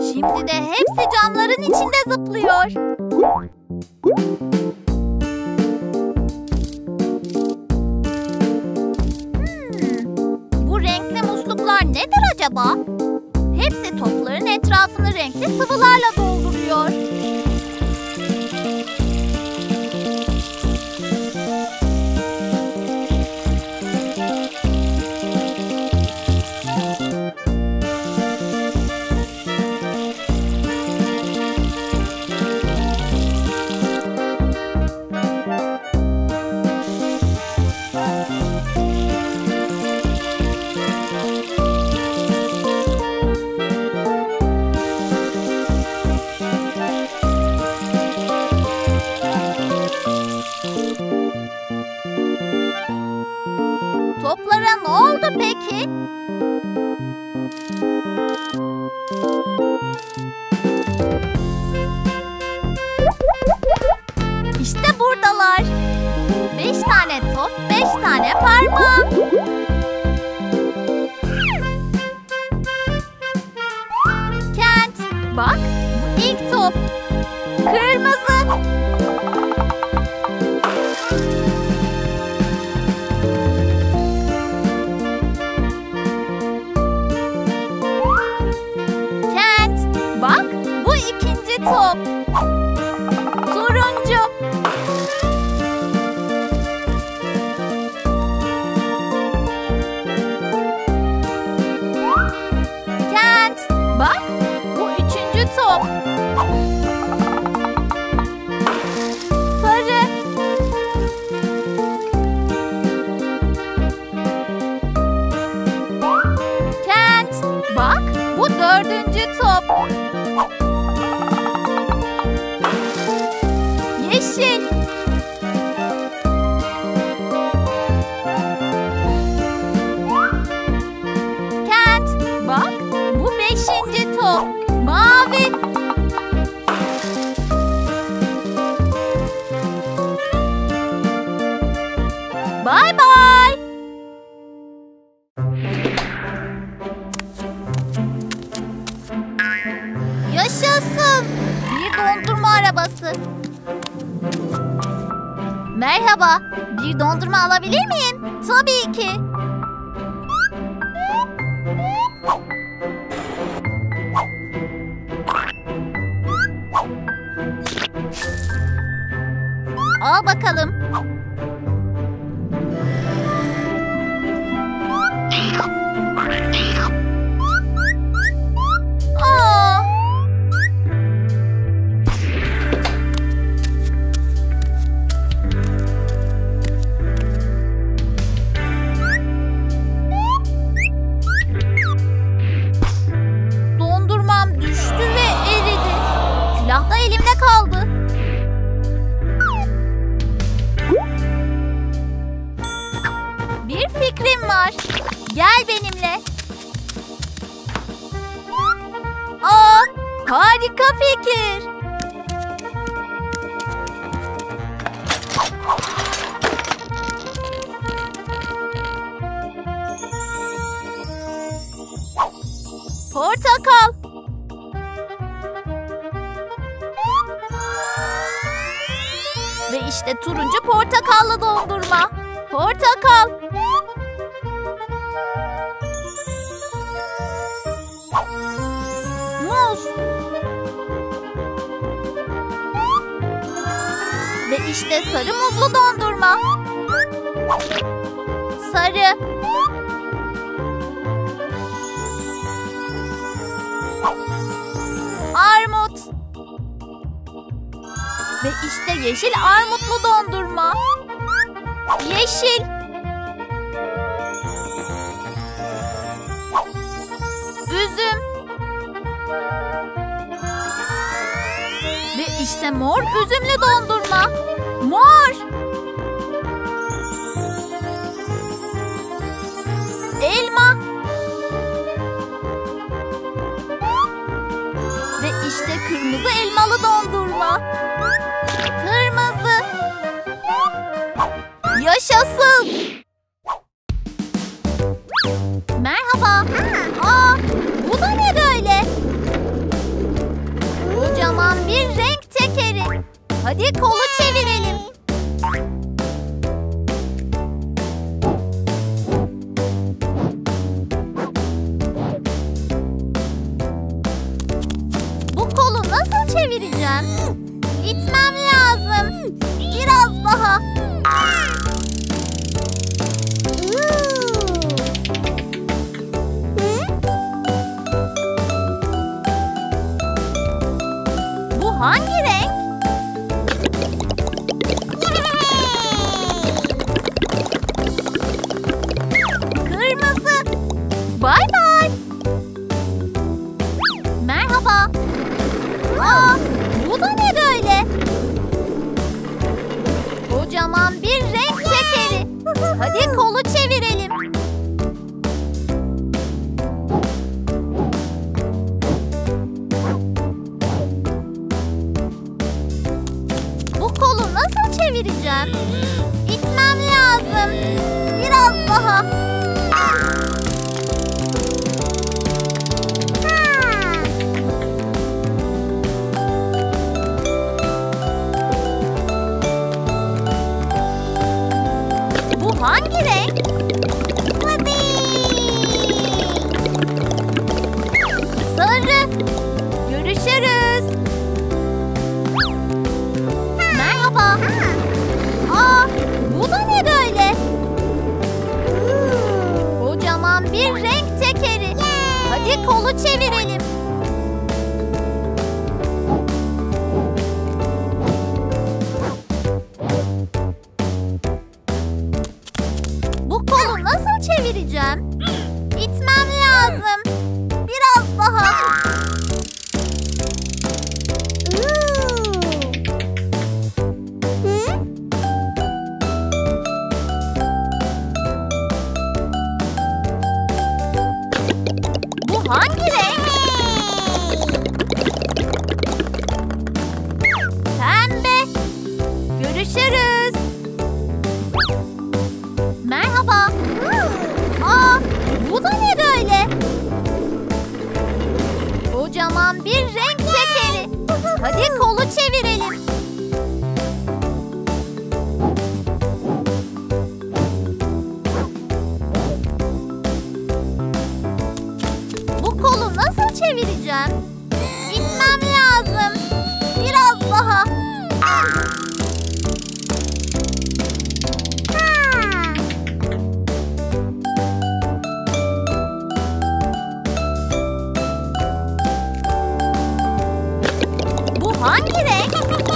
Şimdi de hepsi camların içinde zıplıyor. Bu renkli musluklar nedir acaba? Hepsi topların etrafını renkli sıvılarla dolduruyor. Toplara ne oldu peki? İşte buradalar. 5 tane top, 5 tane parmağım. Kent, bak bu ilk top. Kırmızı. Bak, bu ikinci top. Turuncu. Kent, bak, bu üçüncü top. Sarı. Kent, bak, bu dördüncü top. Yeşil. Kent, bak, bu beşinci top. Mavi. Bye bye. Yaşasın. Bir dondurma arabası. Merhaba. Bir dondurma alabilir miyim? Tabii ki. Al bakalım. Aa! Dondurmam düştü ve eridi. Külah da elimde kaldı. Bir fikrim var. Gel benimle. Aa, harika fikir. Portakal. Ve işte turuncu portakallı dondurma. Portakal. Muz. Ve işte sarı muzlu dondurma. Sarı. Armut. Ve işte yeşil armutlu dondurma. Yeşil. Üzüm. Ve işte mor üzümlü dondurma. Mor. Elma. Ve işte kırmızı elmalı dondurma. Kırmızı. Yaşasın. Merhaba. Aa, bu da ne böyle? Hadi kolu çevirelim. Bu kolu nasıl çevireceğim? İtmem lazım. Biraz daha. Bu hangi renk? Kırmızı. Bay bay. Merhaba. Aa, bu da ne böyle? Kocaman bir renk tekeri. Hadi kolu çevirelim. Bu kolu nasıl çevireceğim? İtmem lazım. Biraz daha. Bu hangi renk? Sarı. Görüşürüz. Merhaba. Aa, bu da ne böyle? Kocaman bir renk tekeri. Hadi kolu çevirelim. Bu kolu nasıl çevireceğim? İtmem lazım. Biraz daha. Bu hangi renk? Pembe. Görüşürüz. Merhaba. Aa, bu da ne böyle? Kocaman bir renk tekeri. Hadi kolu çevirelim. Bu kolu nasıl çevireceğim? İtmem lazım. Biraz daha. Bu hangi renk?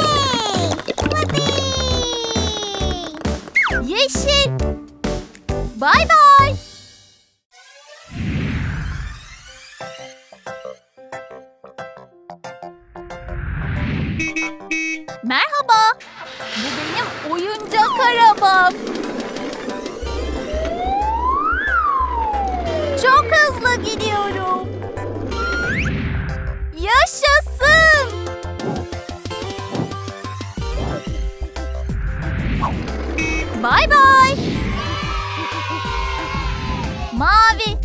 Yeşil. Bay bay. Merhaba. Bu benim oyuncak arabam. Çok hızlı gidiyorum. Yaşasın. Bay bay. Mavi.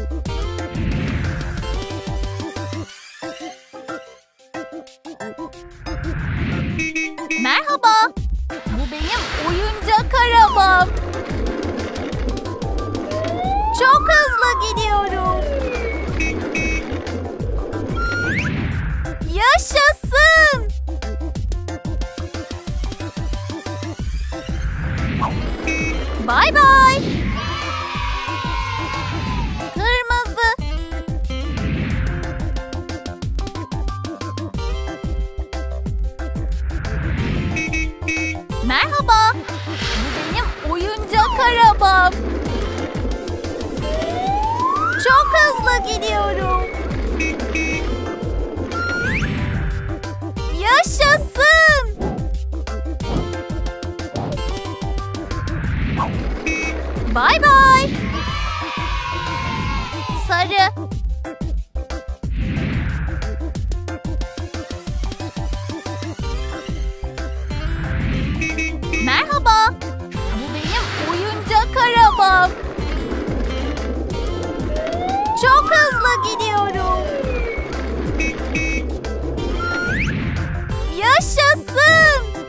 Merhaba. Bu benim oyuncak arabam. Çok hızlı gidiyorum. Yaşasın. Bay bay. Kırmızı. Merhaba. Bu benim oyuncak arabam. Çok hızlı gidiyorum. Yaşasın. Bay bay. Sarı. Merhaba. Bu benim oyuncak arabam. Çok hızlı gidiyorum. Yaşasın.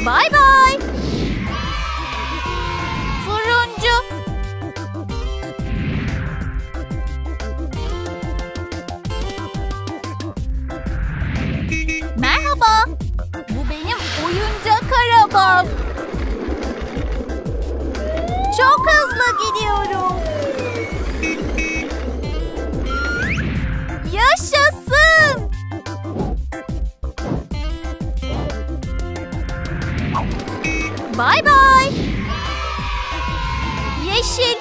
Bay bay. Turuncu. Merhaba. Bu benim oyuncak arabam. Çok hızlı gidiyorum. Yaşasın. Bay bay. Yeşil.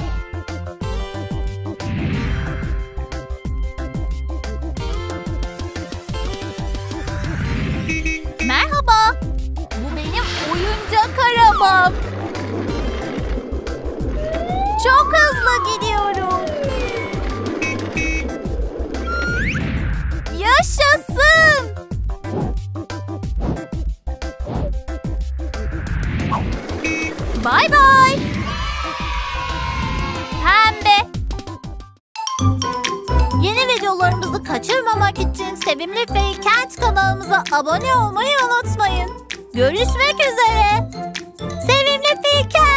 Merhaba. Bu benim oyuncak arabam. Çok hızlı gidiyorum. Yaşasın. Bay bay. Pembe. Yeni videolarımızı kaçırmamak için Sevimli Faye Kent kanalımıza abone olmayı unutmayın. Görüşmek üzere. Sevimli Faye Kent.